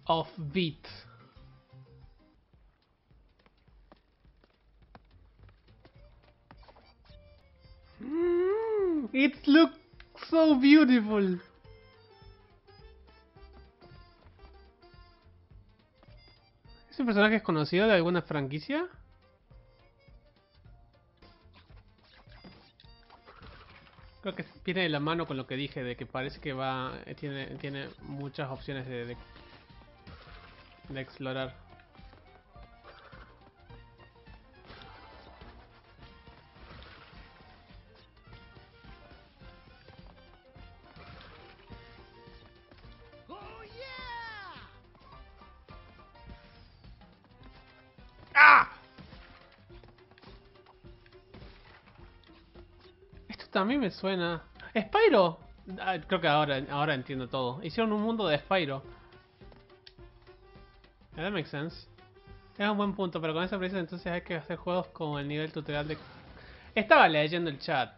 of Beat. It looks so beautiful. ¿Ese personaje es conocido de alguna franquicia? Creo que viene de la mano con lo que dije, de que parece que va tiene muchas opciones de explorar. ¡Ah! Esto también me suena. ¡Spyro! Ah, creo que ahora entiendo todo. Hicieron un mundo de Spyro. That makes sense. Es un buen punto, pero con esa premisa entonces hay que hacer juegos con el nivel tutorial de... Estaba leyendo el chat.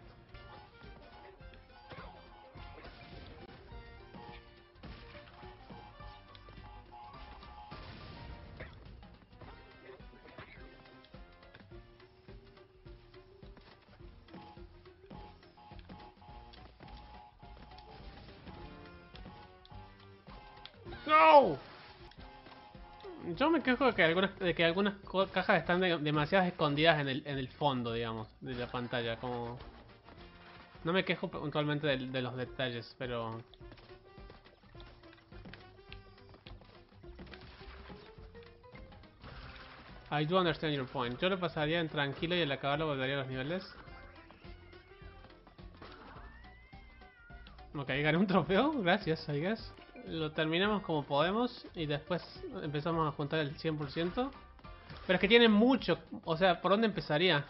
¡No! Yo me quejo de que algunas cajas están demasiado escondidas en el fondo, digamos, de la pantalla. Como... No me quejo puntualmente de los detalles, pero... I do understand your point. Yo lo pasaría en tranquilo y al acabarlo volvería a los niveles. Ok, gané un trofeo, gracias, I guess. Lo terminamos como podemos y después empezamos a juntar el 100%. Pero es que tiene mucho, o sea, ¿por dónde empezaría?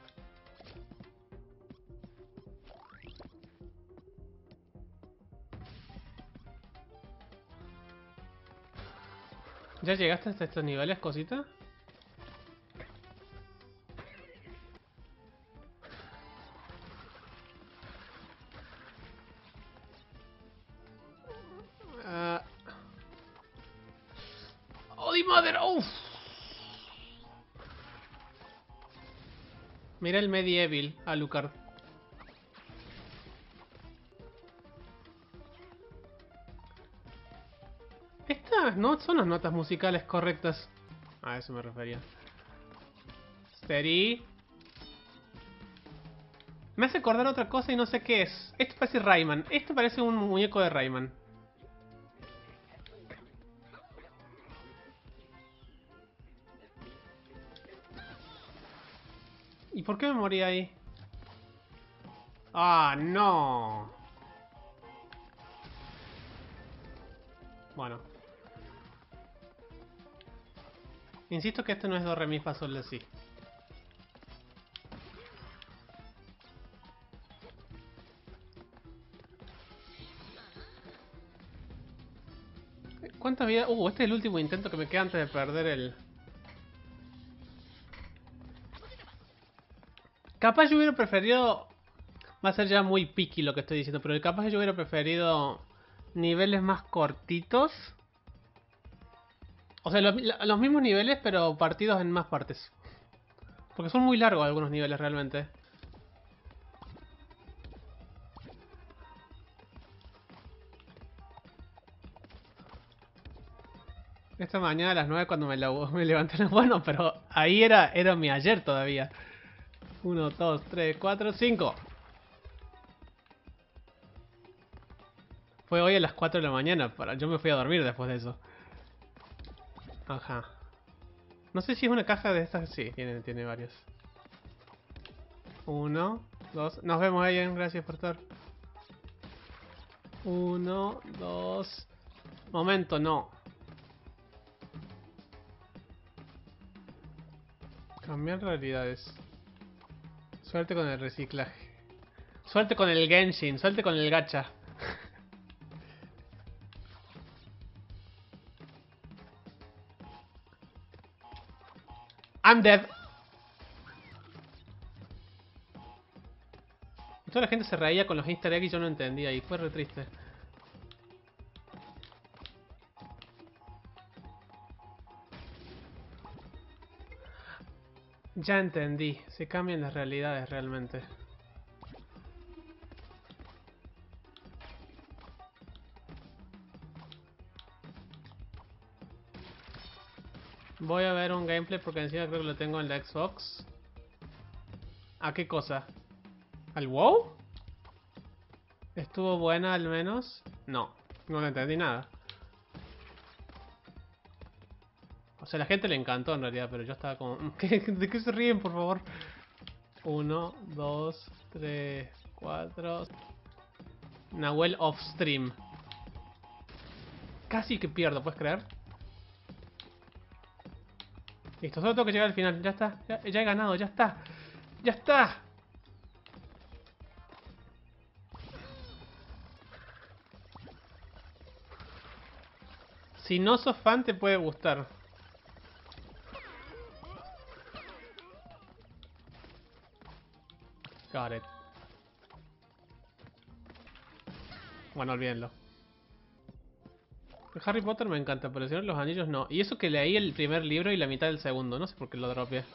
¿Ya llegaste hasta estos niveles, cosita? Uh, ¡Oh, di madre! ¡Uf! Mira el Medieval, Alucard. Estas no son las notas musicales correctas. A eso me refería. Steady. Me hace acordar otra cosa y no sé qué es. Esto parece Rayman. Esto parece un muñeco de Rayman. ¿Y por qué me morí ahí? ¡Ah, no! Bueno. Insisto que esto no es do, re, mi, fa, sol, la, si. ¿Cuántas vidas? Este es el último intento que me queda antes de perder el... Capaz yo hubiera preferido... Va a ser ya muy picky lo que estoy diciendo, pero capaz yo hubiera preferido niveles más cortitos. O sea, los mismos niveles, pero partidos en más partes. Porque son muy largos algunos niveles realmente. Esta mañana a las 9 cuando me levanté. Bueno, pero ahí era mi ayer todavía. 1, 2, 3, 4, 5. Fue hoy a las 4 de la mañana. Yo me fui a dormir después de eso. Ajá. No sé si es una caja de estas. Sí, tiene varios. 1, 2. Nos vemos, Ayen. Gracias por estar. 1, 2. Momento, no. Cambiar realidades. Suerte con el reciclaje. Suerte con el Genshin. Suerte con el gacha. I'm dead. Toda la gente se reía con los easter eggs y yo no entendía y fue re triste. Ya entendí, se cambian las realidades realmente. Voy a ver un gameplay porque encima creo que lo tengo en la Xbox. ¿A qué cosa? ¿Al WoW? ¿Estuvo buena al menos? No, no le entendí nada. O sea, a la gente le encantó en realidad, pero yo estaba como... ¿De qué se ríen, por favor? 1, 2, 3, 4... Nahuel off stream. Casi que pierdo, ¿puedes creer? Listo, solo tengo que llegar al final. Ya está, ya he ganado, ya está. ¡Ya está! Si no sos fan, te puede gustar. Got it. Bueno, olvídenlo. Harry Potter me encanta, pero el Señor de los Anillos no. Y eso que leí el primer libro y la mitad del segundo. No sé por qué lo dropeé.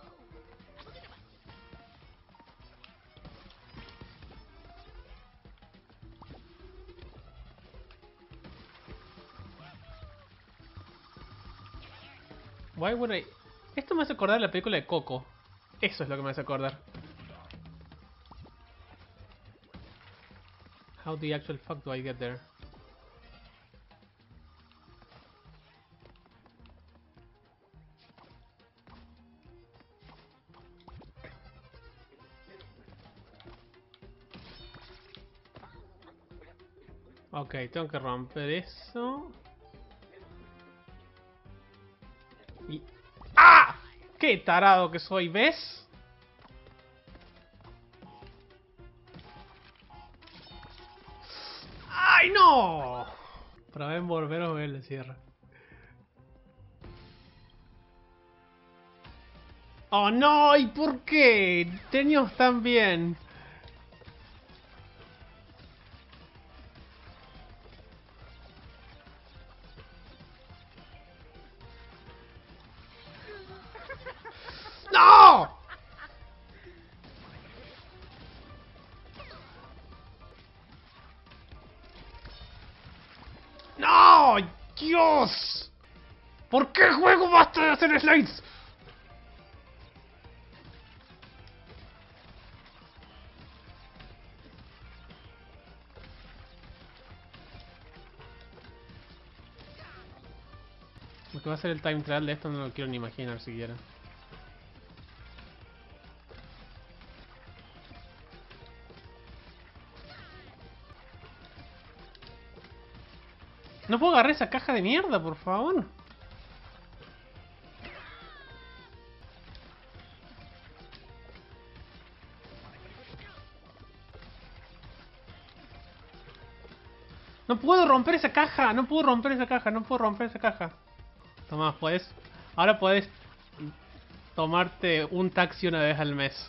Why would I... Esto me hace acordar la película de Coco. Eso es lo que me hace acordar. How the actual fuck do I get there? Ok, tengo que romper eso. Y... ¡Ah! ¡Qué tarado que soy! ¿Ves? ¡Ay, no! Para volver a ver el cierre. ¡Oh, no! ¿Y por qué? Teníamos tan bien. ¡No! ¡No! ¡Dios! ¿Por qué juego basta de hacer slides? Lo que va a ser el time trial de esto no lo quiero ni imaginar siquiera. No puedo agarrar esa caja de mierda, por favor. No puedo romper esa caja, no puedo romper esa caja, no puedo romper esa caja. Tomás, puedes... Ahora puedes tomarte un taxi una vez al mes.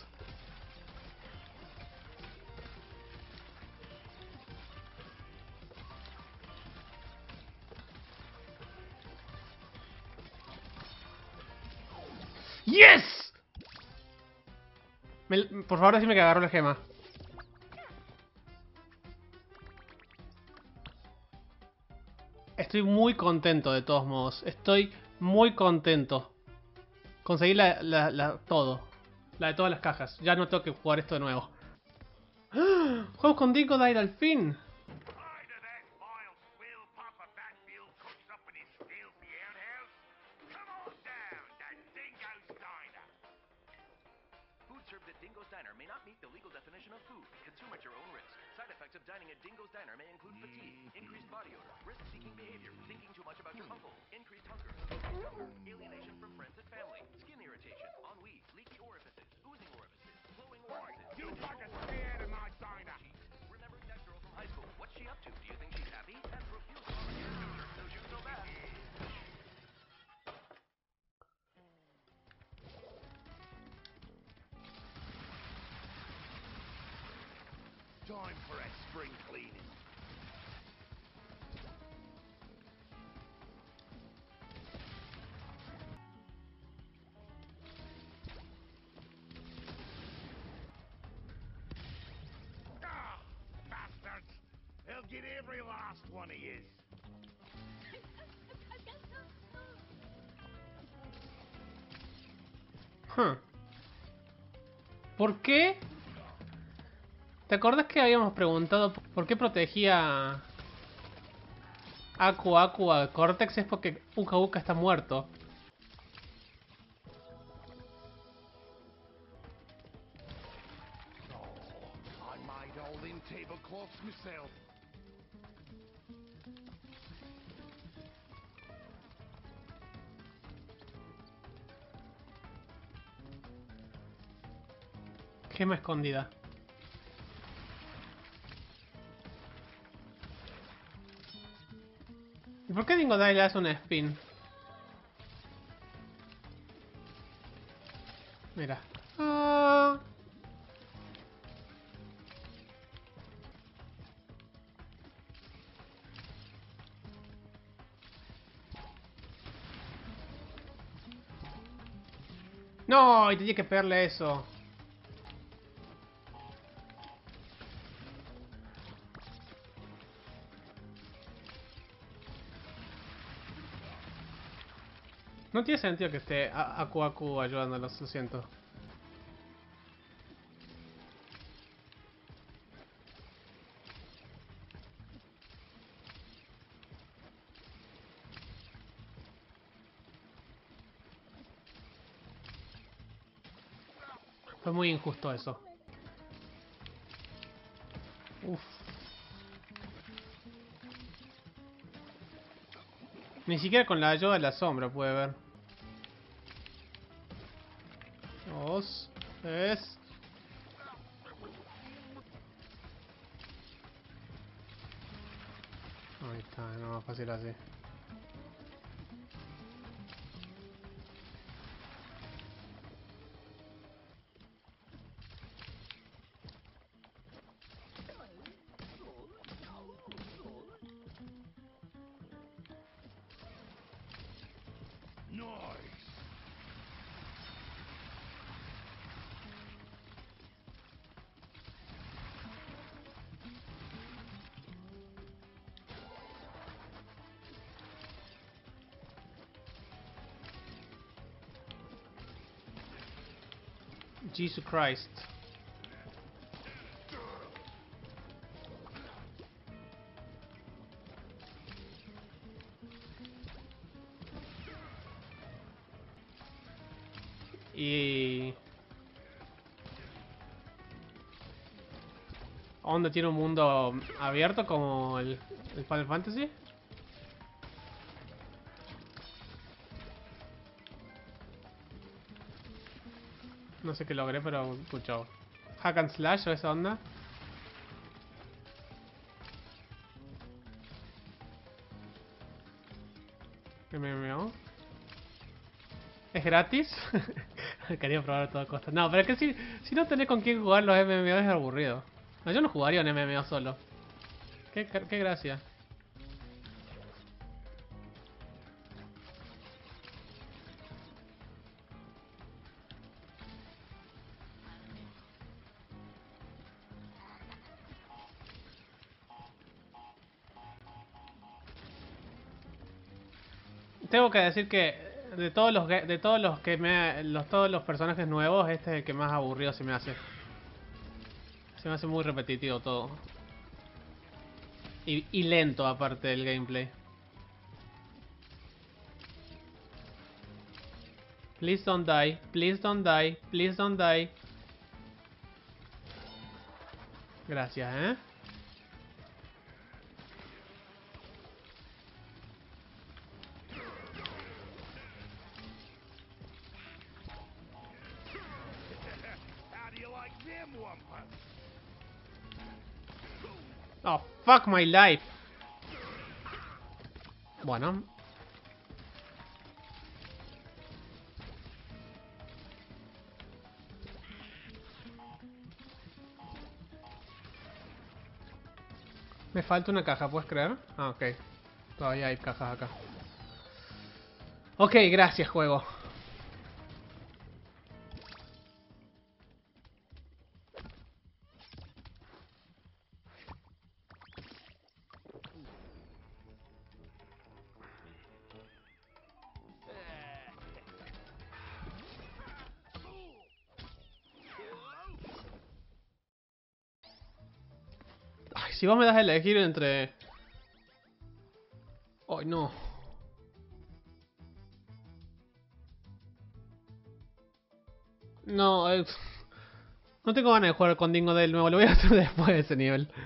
¡Yes! Por favor, decime que agarro la gema. Estoy muy contento de todos modos. Estoy muy contento. Conseguí todo. La de todas las cajas. Ya no tengo que jugar esto de nuevo. ¡Ah! ¡Juegos con Dingodile al fin! Served at Dingo's Diner may not meet the legal definition of food. Consume at your own risk. Side effects of dining at Dingo's Diner may include fatigue, increased body odor, risk-seeking behavior, thinking too much about your uncle, increased hunger, alienation from friends and family, skin irritation, ennui, leaky orifices, oozing orifices, flowing orifices. You fucking stay out of my diner! Remembering that girl from high school. What's she up to? Do you think she's happy? Has profuse volunteer no shoes, no bad. Time for a spring cleaning. one he is. Huh. ¿Por qué? ¿Te acordás que habíamos preguntado por qué protegía Aku Aku a Cortex? Es porque Uka Uka está muerto. Oh, I made all them tablecloths myself. Gema escondida. ¿Y por qué Dingodile le hace un spin? Mira. Ah. No, y tenía que pegarle eso. No tiene sentido que esté Aku Aku ayudándolos, lo siento. Fue muy injusto eso. Uf. Ni siquiera con la ayuda de la sombra puede ver. 2, 3. Ahí está, no más fácil así. Nice. Jesus Christ. Y... Onda tiene un mundo abierto como el Final Fantasy. No sé qué logré, pero escuchado. Hack and Slash o esa onda. MMO. ¿Es gratis? Quería probar a toda costa. No, pero es que si no tenés con quién jugar los MMO es aburrido. No, yo no jugaría un MMO solo. Qué gracia. Tengo que decir que de todos los todos los personajes nuevos, este es el que más aburrido se me hace. Se me hace muy repetitivo todo. Y lento aparte del gameplay. Please don't die, please don't die, please don't die. Gracias, ¿eh? How do you like them wampus? Oh, fuck my life. Bueno. Me falta una caja, ¿puedes creer? Ah, ok. Todavía hay cajas acá. Ok, gracias, juego. si vos me das a elegir entre... Ay, no. No, no tengo ganas de jugar con Dingo Dale nuevo, lo voy a hacer después de ese nivel.